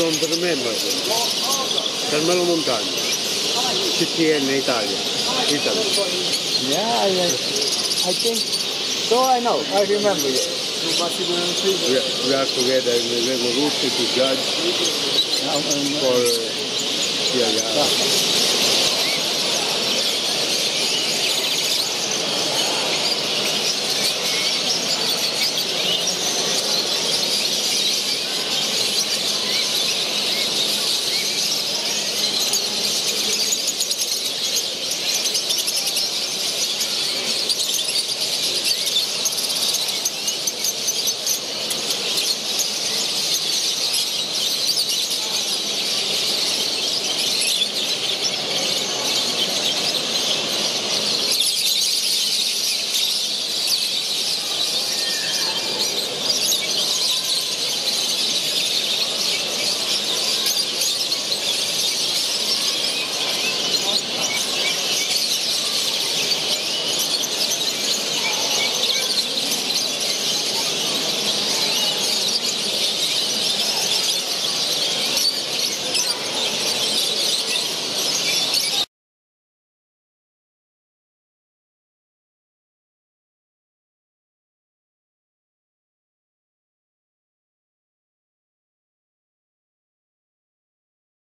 don't remember. Carmelo Montagna. CTN Italia. Italy. Yeah, I think. So I know. I remember it. We are together in the Levo Rutti to judge for yeah.